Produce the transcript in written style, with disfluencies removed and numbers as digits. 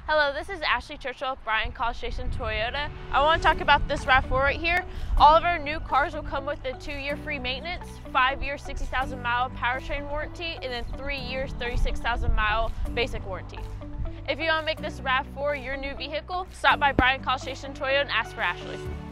Hello, this is Ashley Churchill with Bryan College Station Toyota. I want to talk about this RAV4 right here. All of our new cars will come with a 2-year free maintenance, 5-year 60,000 mile powertrain warranty, and then 3 years 36,000 mile basic warranty. If you want to make this RAV4 your new vehicle, stop by Bryan College Station Toyota and ask for Ashley.